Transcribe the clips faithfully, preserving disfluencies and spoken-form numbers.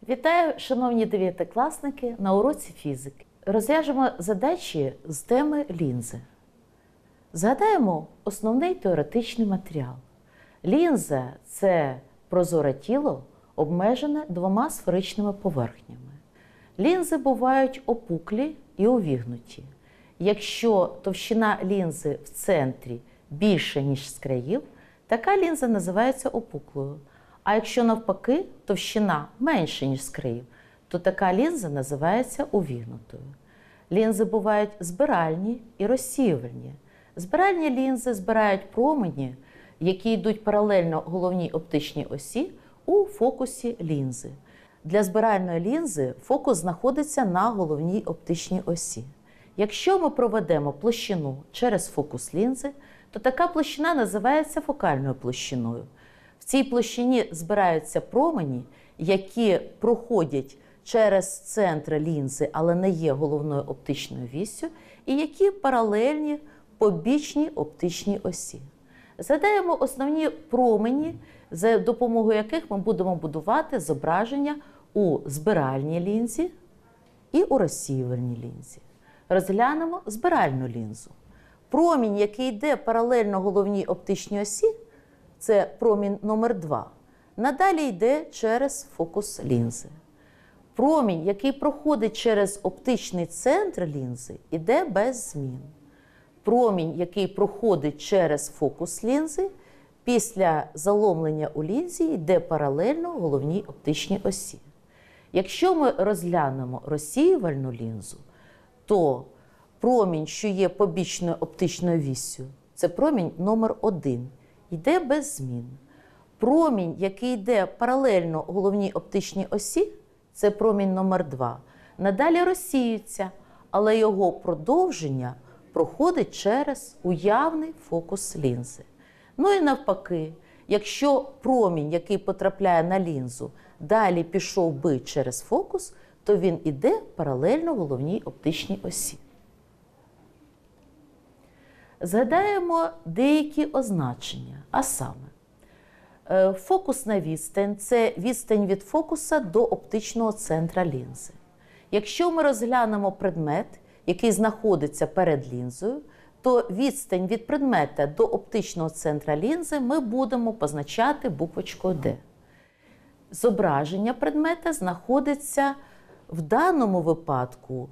Вітаю, шановні дев'ятикласники, на уроці фізики. Розв'яжемо задачі з теми лінзи. Згадаємо основний теоретичний матеріал. Лінза – це прозоре тіло, обмежене двома сферичними поверхнями. Лінзи бувають опуклі і увігнуті. Якщо товщина лінзи в центрі більша, ніж з країв, така лінза називається опуклою. А якщо навпаки, товщина менша, ніж з країв, то така лінза називається увігнутою. Лінзи бувають збиральні і розсіювальні. Збиральні лінзи збирають промені, які йдуть паралельно головній оптичній осі у фокусі лінзи. Для збиральної лінзи фокус знаходиться на головній оптичній осі. Якщо ми проведемо площину через фокус лінзи, то така площина називається фокальною площиною. В цій площині збираються промені, які проходять через центр лінзи, але не є головною оптичною віссю, і які паралельні побічній оптичній осі. Згадаємо основні промені, за допомогою яких ми будемо будувати зображення у збиральній лінзі і у розсіювальній лінзі. Розглянемо збиральну лінзу. Промінь, який йде паралельно головній оптичній осі, це промінь номер два, надалі йде через фокус лінзи. Промінь, який проходить через оптичний центр лінзи, йде без змін. Промінь, який проходить через фокус лінзи, після заломлення у лінзі йде паралельно головній оптичній осі. Якщо ми розглянемо розсіювальну лінзу, то промінь, що є побічною оптичною віссю, це промінь номер один, йде без змін. Промінь, який йде паралельно головній оптичній осі, це промінь номер два, надалі розсіюється, але його продовження проходить через уявний фокус лінзи. Ну і навпаки, якщо промінь, який потрапляє на лінзу, далі пішов би через фокус, то він іде паралельно головній оптичній осі. Згадаємо деякі означення, а саме, фокусна відстань – це відстань від фокуса до оптичного центра лінзи. Якщо ми розглянемо предмет, який знаходиться перед лінзою, то відстань від предмета до оптичного центра лінзи ми будемо позначати буквочкою «Д». Зображення предмета знаходиться в даному випадку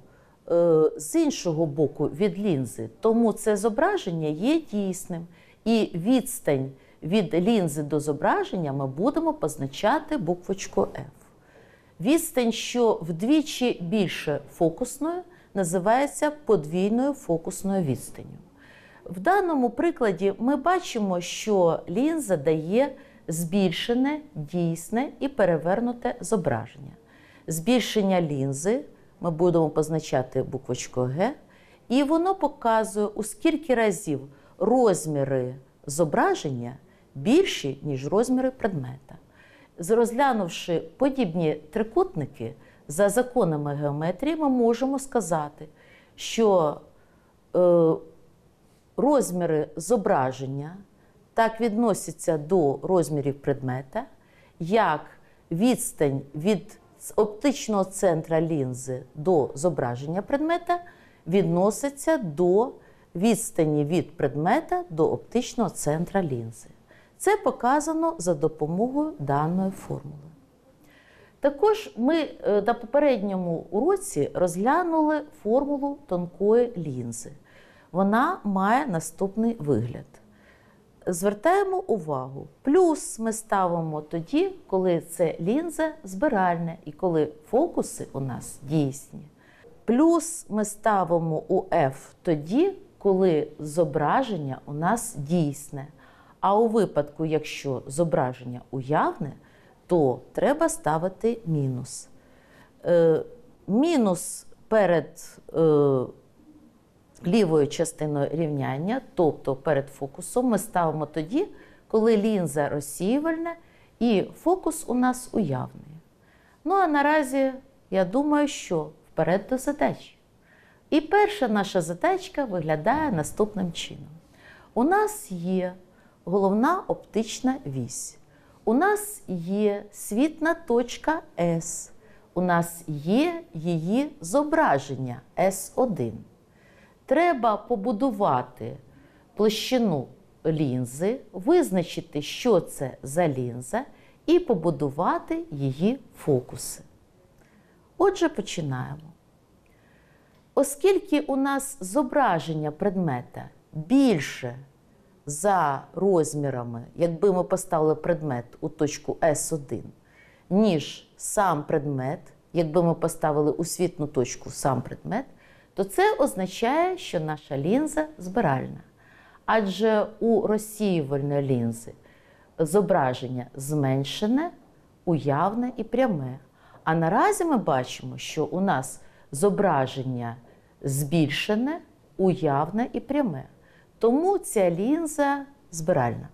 з іншого боку від лінзи, тому це зображення є дійсним. І відстань від лінзи до зображення ми будемо позначати буквочкою F. Відстань, що вдвічі більше фокусної, називається подвійною фокусною відстанню. В даному прикладі ми бачимо, що лінза дає збільшене, дійсне і перевернуте зображення. Збільшення лінзи ми будемо позначати буквочкою Г, і воно показує, у скільки разів розміри зображення більші, ніж розміри предмета. Розглянувши подібні трикутники, за законами геометрії ми можемо сказати, що е, розміри зображення так відносяться до розмірів предмета, як відстань від оптичного центра лінзи до зображення предмета відноситься до відстані від предмета до оптичного центра лінзи. Це показано за допомогою даної формули. Також ми на попередньому уроці розглянули формулу тонкої лінзи. Вона має наступний вигляд. Звертаємо увагу, плюс ми ставимо тоді, коли це лінза збиральна і коли фокуси у нас дійсні. Плюс ми ставимо у F тоді, коли зображення у нас дійсне. А у випадку, якщо зображення уявне, то треба ставити мінус. Е, мінус перед е, лівою частиною рівняння, тобто перед фокусом, ми ставимо тоді, коли лінза розсіювальна і фокус у нас уявний. Ну а наразі, я думаю, що вперед до задачі. І перша наша задачка виглядає наступним чином. У нас є головна оптична вісь. У нас є світна точка С, у нас є її зображення С один. Треба побудувати площину лінзи, визначити, що це за лінза, і побудувати її фокуси. Отже, починаємо. Оскільки у нас зображення предмета більше за розмірами, якби ми поставили предмет у точку С один, ніж сам предмет, якби ми поставили у світну точку сам предмет, то це означає, що наша лінза збиральна. Адже у розсіювальної лінзи зображення зменшене, уявне і пряме. А наразі ми бачимо, що у нас зображення збільшене, уявне і пряме. Тому ця лінза збиральна.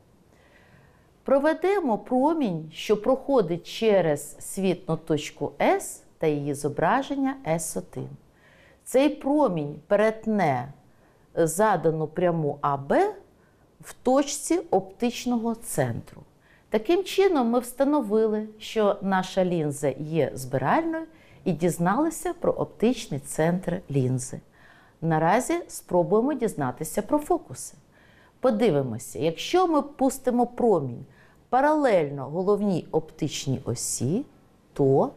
Проведемо промінь, що проходить через світну точку С та її зображення С один. Цей промінь перетне задану пряму А Б в точці оптичного центру. Таким чином ми встановили, що наша лінза є збиральною і дізналися про оптичний центр лінзи. Наразі спробуємо дізнатися про фокуси. Подивимося, якщо ми пустимо промінь паралельно головній оптичній осі, то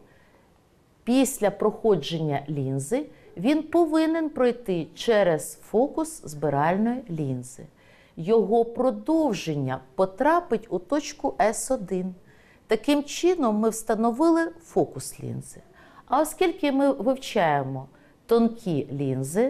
після проходження лінзи він повинен пройти через фокус збиральної лінзи. Його продовження потрапить у точку С один. Таким чином ми встановили фокус лінзи. А оскільки ми вивчаємо тонкі лінзи,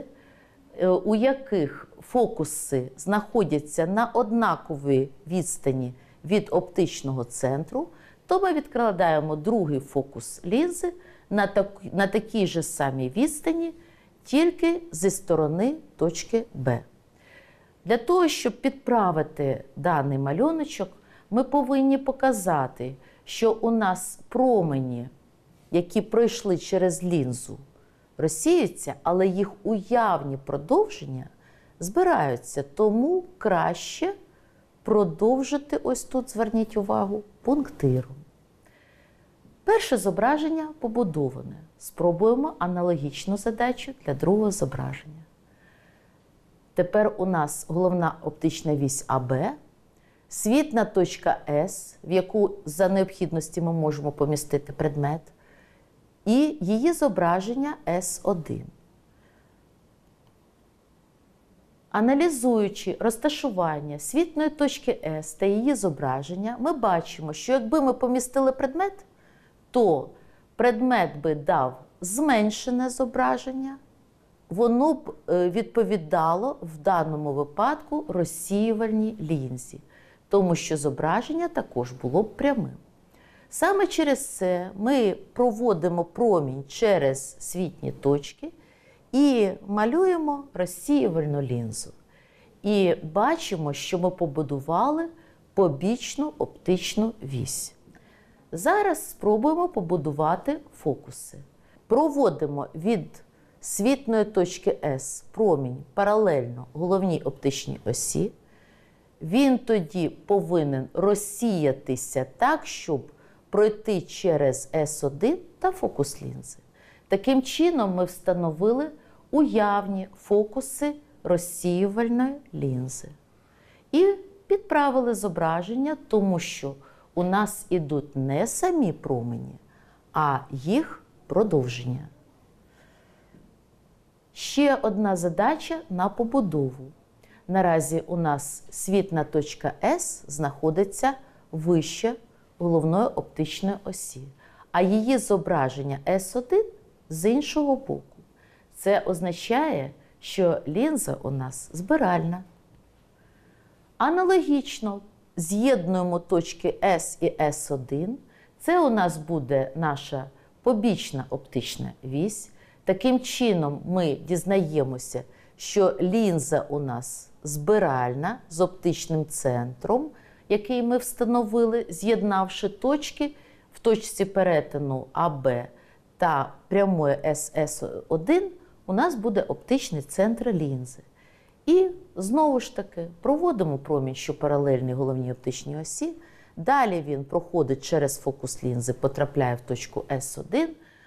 у яких фокуси знаходяться на однаковій відстані від оптичного центру, то ми відкладаємо другий фокус лінзи на, так, на такій же самій відстані, тільки зі сторони точки Б. Для того, щоб підправити даний малюночок, ми повинні показати, що у нас промені, які пройшли через лінзу, розсіються, але їх уявні продовження збираються. Тому краще продовжити, ось тут, зверніть увагу, пунктиром. Перше зображення побудоване. Спробуємо аналогічну задачу для другого зображення. Тепер у нас головна оптична вісь А Б, світна точка С, в яку за необхідності ми можемо помістити предмет, і її зображення С один. Аналізуючи розташування світної точки С та її зображення, ми бачимо, що якби ми помістили предмет, то предмет би дав зменшене зображення, воно б відповідало в даному випадку розсіювальній лінзі, тому що зображення також було б прямим. Саме через це ми проводимо промінь через світні точки і малюємо розсіювальну лінзу. І бачимо, що ми побудували побічну оптичну вісь. Зараз спробуємо побудувати фокуси. Проводимо від світної точки С промінь паралельно головній оптичній осі. Він тоді повинен розсіятися так, щоб пройти через С один та фокус лінзи. Таким чином ми встановили уявні фокуси розсіювальної лінзи. І підправили зображення, тому що у нас ідуть не самі промені, а їх продовження. Ще одна задача на побудову. Наразі у нас світна точка С знаходиться вище головної оптичної осі, а її зображення С один з іншого боку. Це означає, що лінза у нас збиральна. Аналогічно з'єднуємо точки С і С один. Це у нас буде наша побічна оптична вісь. Таким чином ми дізнаємося, що лінза у нас збиральна з оптичним центром, який ми встановили, з'єднавши точки в точці перетину А Б та прямої С С один, у нас буде оптичний центр лінзи. І знову ж таки проводимо промінь, що паралельний головній оптичній осі. Далі він проходить через фокус лінзи, потрапляє в точку С один.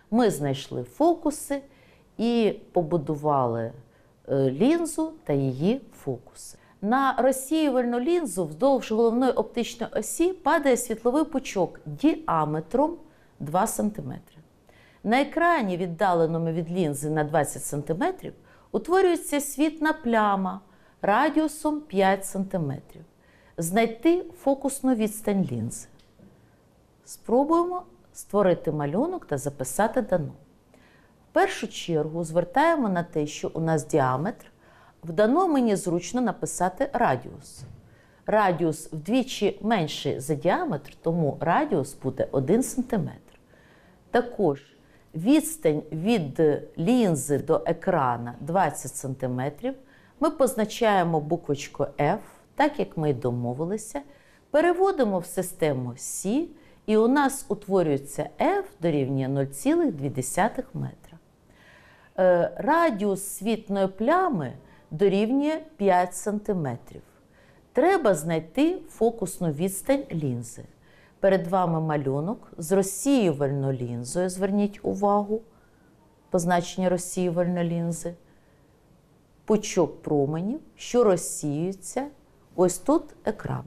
Ми знайшли фокуси і побудували лінзу та її фокуси. На розсіювальну лінзу вздовж головної оптичної осі падає світловий пучок діаметром два сантиметри. На екрані, віддаленому від лінзи на двадцять сантиметрів, утворюється світна пляма радіусом п'ять сантиметрів. Знайти фокусну відстань лінзи. Спробуємо створити малюнок та записати дано. В першу чергу звертаємо на те, що у нас діаметр. В дано мені зручно написати радіус. Радіус вдвічі менший за діаметр, тому радіус буде один сантиметр. Також відстань від лінзи до екрана двадцять сантиметрів. Ми позначаємо буквочкою F, так як ми й домовилися, переводимо в систему Сі, і у нас утворюється F дорівнює нуль цілих дві десятих метра. Радіус світної плями дорівнює п'ять сантиметрів. Треба знайти фокусну відстань лінзи. Перед вами малюнок з розсіювальною лінзою, зверніть увагу, позначення розсіювальної лінзи. Пучок променів, що розсіюється, ось тут екран.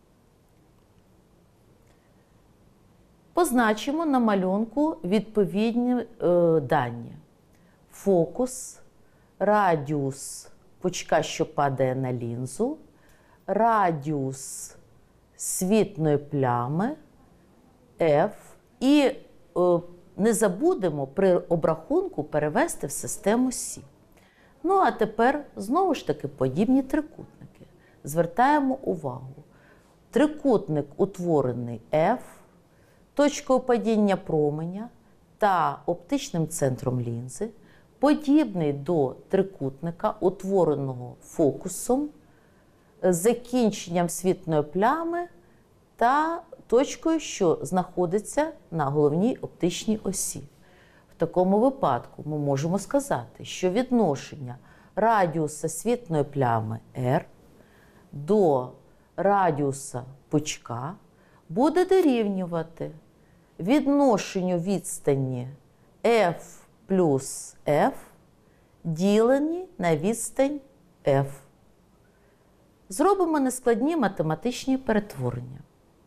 Позначимо на малюнку відповідні е, дані. Фокус, радіус пучка, що падає на лінзу, радіус світної плями F і е, не забудемо при обрахунку перевести в систему Сі. Ну, а тепер, знову ж таки, подібні трикутники. Звертаємо увагу. Трикутник утворений F, точкою падіння променя та оптичним центром лінзи, подібний до трикутника, утвореного фокусом, закінченням світної плями та точкою, що знаходиться на головній оптичній осі. В такому випадку ми можемо сказати, що відношення радіуса світної плями R до радіуса пучка буде дорівнювати відношенню відстані F плюс F ділені на відстань F. Зробимо нескладні математичні перетворення.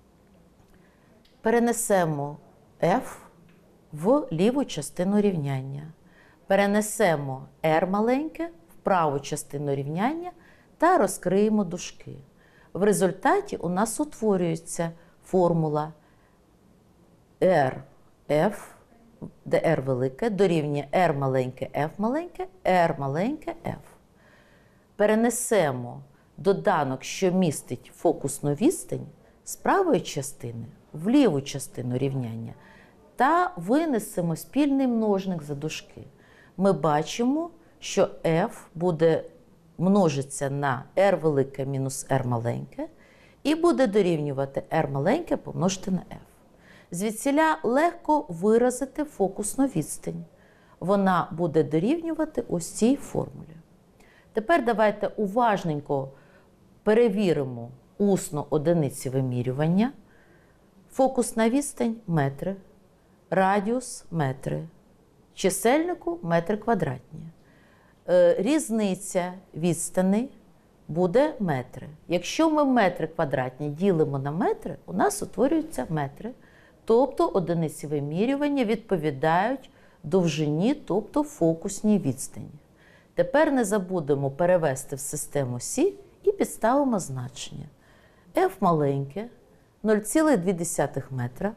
Перенесемо F в ліву частину рівняння. Перенесемо R маленьке в праву частину рівняння та розкриємо дужки. В результаті у нас утворюється формула R F, де R велике, дорівнює R маленьке, F маленьке, R маленьке, F. Перенесемо доданок, що містить фокусну відстань, з правої частини в ліву частину рівняння та винесемо спільний множник за дужки. Ми бачимо, що F буде множиться на R велике мінус R маленьке і буде дорівнювати R маленьке помножити на F. Звідсіля легко виразити фокусну відстань. Вона буде дорівнювати ось цій формулі. Тепер давайте уважненько перевіримо усно одиниці вимірювання. Фокусна відстань – метри, радіус – метри, чисельнику – метри квадратні. Різниця відстаней буде метри. Якщо ми метри квадратні ділимо на метри, у нас утворюються метри, тобто одиниці вимірювання відповідають довжині, тобто фокусній відстані. Тепер не забудемо перевести в систему Сі і підставимо значення. F маленьке – нуль цілих дві десятих метра.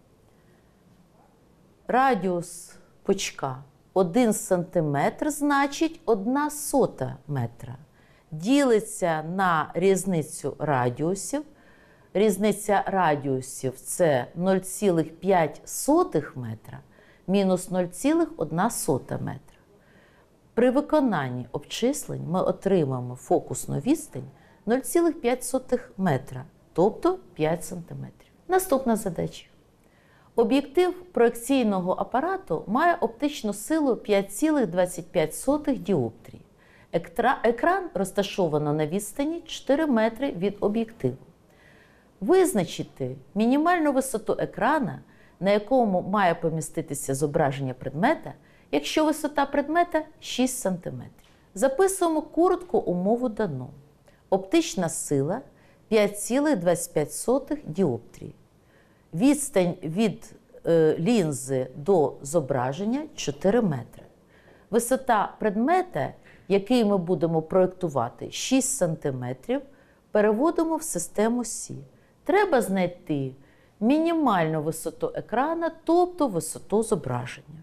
Радіус пучка один сантиметр, значить одна сота метра. Ділиться на різницю радіусів. Різниця радіусів – це нуль цілих п'ять сотих метра мінус нуль цілих одна сота метра. При виконанні обчислень ми отримаємо фокусну відстань нуль цілих п'ять сотих метра, тобто п'ять сантиметрів. Наступна задача. Об'єктив проекційного апарату має оптичну силу п'ять цілих двадцять п'ять сотих діоптрії. Екран розташовано на відстані чотири метри від об'єктиву. Визначити мінімальну висоту екрана на якому має поміститися зображення предмета, якщо висота предмета шість сантиметрів. Записуємо коротко умову дано. Оптична сила п'ять цілих двадцять п'ять сотих діоптрії. Відстань від е, лінзи до зображення чотири метри. Висота предмета, який ми будемо проєктувати, шість сантиметрів, переводимо в систему Сі. Треба знайти мінімальну висоту екрана, тобто висоту зображення.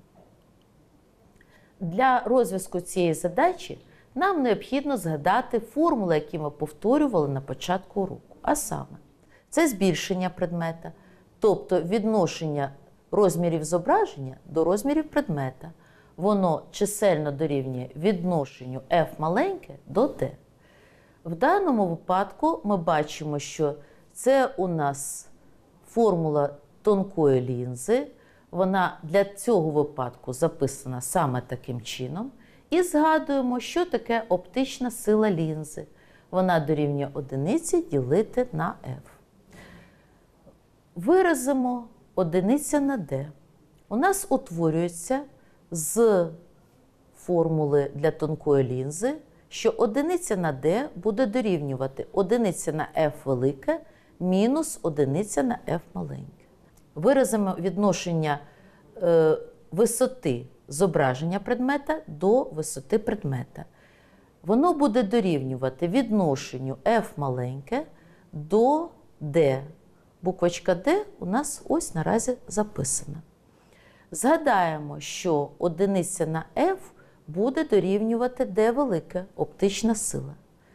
Для розв'язку цієї задачі нам необхідно згадати формули, які ми повторювали на початку уроку. А саме, це збільшення предмета, тобто відношення розмірів зображення до розмірів предмета. Воно чисельно дорівнює відношенню F маленьке до D. В даному випадку ми бачимо, що це у нас формула тонкої лінзи. Вона для цього випадку записана саме таким чином. І згадуємо, що таке оптична сила лінзи. Вона дорівнює одиниці ділити на F. Виразимо одиниця на D. У нас утворюється з формули для тонкої лінзи, що одиниця на D буде дорівнювати одиниця на F велике мінус одиниця на F маленьке. Виразимо відношення е, висоти зображення предмета до висоти предмета. Воно буде дорівнювати відношенню F маленьке до D. Буквочка D у нас ось наразі записана. Згадаємо, що одиниця на F буде дорівнювати D велике, оптична сила.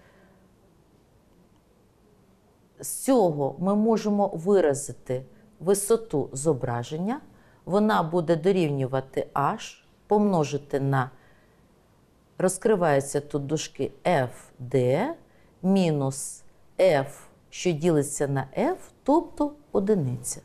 З цього ми можемо виразити висоту зображення. Вона буде дорівнювати H, помножити на, розкриваються тут дужки F D, мінус F, що ділиться на F, тобто одиниця.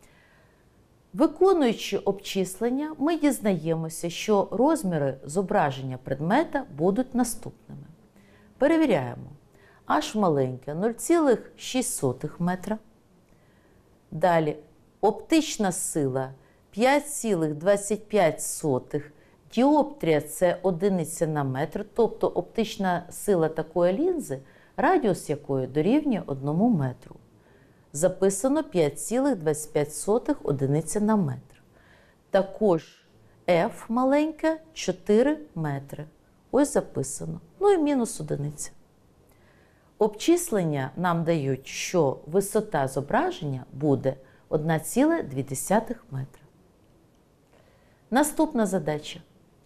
Виконуючи обчислення, ми дізнаємося, що розміри зображення предмета будуть наступними. Перевіряємо. H маленьке нуль цілих шість сотих метра. Далі оптична сила п'ять цілих двадцять п'ять сотих. Діоптрія – це одиниця на метр, тобто оптична сила такої лінзи, радіус якої дорівнює одному метру. Записано п'ять цілих двадцять п'ять сотих одиниця на метр. Також F маленьке чотири метри. Ось записано. Ну і мінус одиниця. Обчислення нам дають, що висота зображення буде одна ціла дві десятих метра. Наступна задача.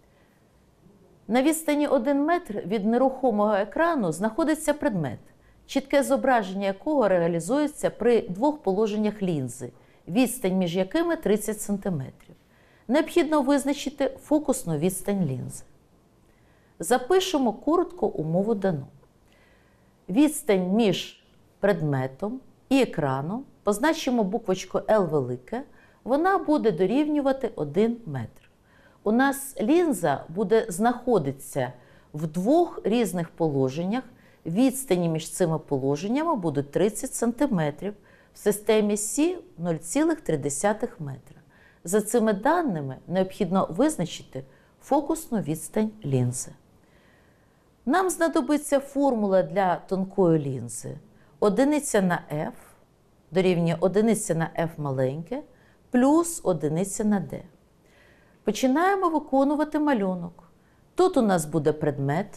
На відстані один метр від нерухомого екрану знаходиться предмет, чітке зображення якого реалізується при двох положеннях лінзи, відстань між якими тридцять сантиметрів. Необхідно визначити фокусну відстань лінзи. Запишемо коротко умову дану. Відстань між предметом і екраном, позначимо буквочку L велике, вона буде дорівнювати один метр. У нас лінза буде знаходитися в двох різних положеннях. Відстані між цими положеннями будуть тридцять сантиметрів, в системі Сі нуль цілих три десятих метра. За цими даними необхідно визначити фокусну відстань лінзи. Нам знадобиться формула для тонкої лінзи. Одиниця на F дорівнює одиниця на F маленьке плюс одиниця на D. Починаємо виконувати малюнок. Тут у нас буде предмет,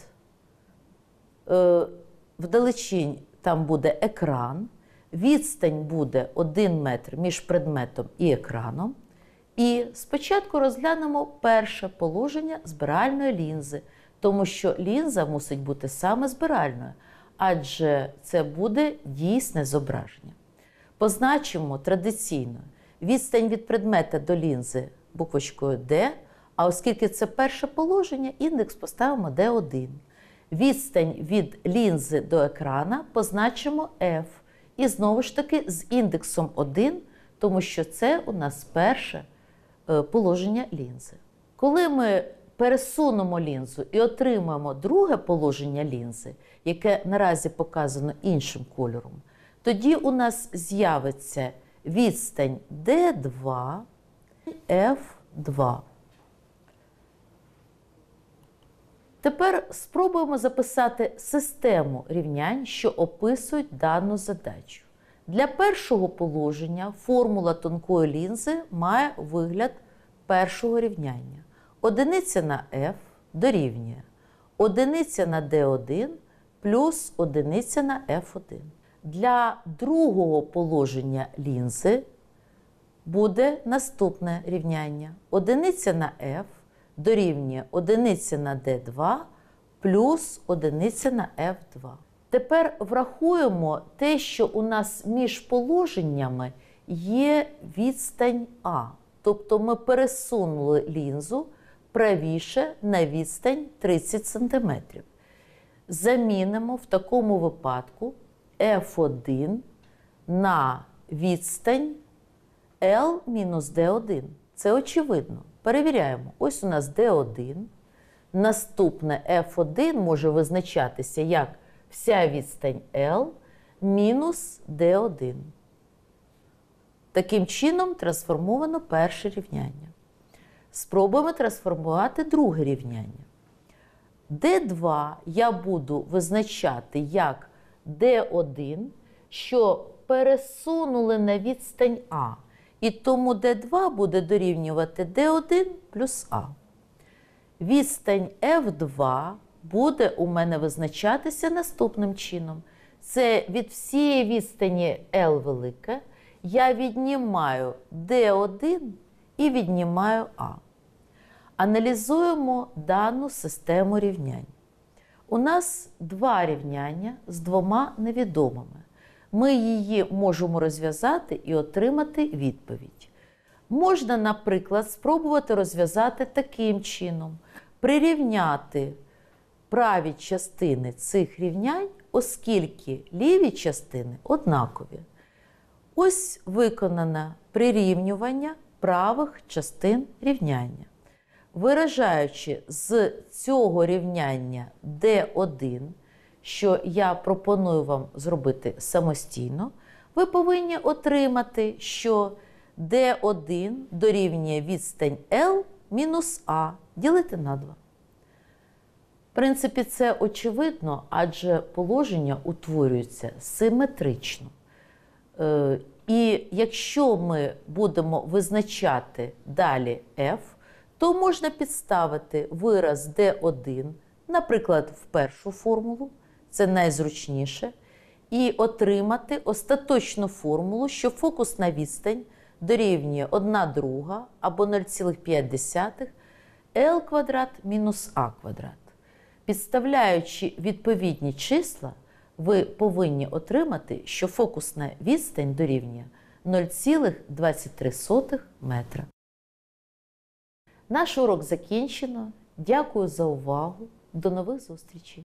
вдалечінь там буде екран, відстань буде один метр між предметом і екраном. І спочатку розглянемо перше положення збиральної лінзи, тому що лінза мусить бути саме збиральною, адже це буде дійсне зображення. Позначимо традиційно відстань від предмета до лінзи буквочкою D, а оскільки це перше положення, індекс поставимо Д один. Відстань від лінзи до екрана позначимо F. І знову ж таки з індексом один, тому що це у нас перше положення лінзи. Коли ми пересунемо лінзу і отримаємо друге положення лінзи, яке наразі показано іншим кольором, тоді у нас з'явиться відстань Д два еф два. Тепер спробуємо записати систему рівнянь, що описують дану задачу. Для першого положення формула тонкої лінзи має вигляд першого рівняння. Одиниця на f дорівнює одиниця на ді один плюс одиниця на еф один. Для другого положення лінзи буде наступне рівняння. Одиниця на f дорівнює одиниця на ді два плюс одиниця на еф два. Тепер врахуємо те, що у нас між положеннями є відстань А. Тобто ми пересунули лінзу правіше на відстань тридцять сантиметрів. Замінимо в такому випадку еф один на відстань L мінус ді один. Це очевидно. Перевіряємо. Ось у нас ді один. Наступне еф один може визначатися як вся відстань L мінус ді один. Таким чином трансформовано перше рівняння. Спробуємо трансформувати друге рівняння. ді два я буду визначати як ді один, що пересунули на відстань А. І тому ді два буде дорівнювати ді один плюс А. Відстань еф два буде у мене визначатися наступним чином. Це від всієї відстані L велике, я віднімаю ді один і віднімаю А. Аналізуємо дану систему рівнянь. У нас два рівняння з двома невідомими. Ми її можемо розв'язати і отримати відповідь. Можна, наприклад, спробувати розв'язати таким чином. Прирівняти праві частини цих рівнянь, оскільки ліві частини однакові. Ось виконане прирівнювання правих частин рівняння. Виражаючи з цього рівняння ді один, що я пропоную вам зробити самостійно, ви повинні отримати, що ді один дорівнює відстань L мінус А ділити на два. В принципі, це очевидно, адже положення утворюються симетрично. Е, і якщо ми будемо визначати далі f, то можна підставити вираз ді один, наприклад, в першу формулу, це найзручніше, і отримати остаточну формулу, що фокусна відстань дорівнює одна друга або нуль цілих п'ять десятих L квадрат мінус А квадрат. Підставляючи відповідні числа, ви повинні отримати, що фокусна відстань дорівнює нуль цілих двадцять три сотих метра. Наш урок закінчено. Дякую за увагу. До нових зустрічей!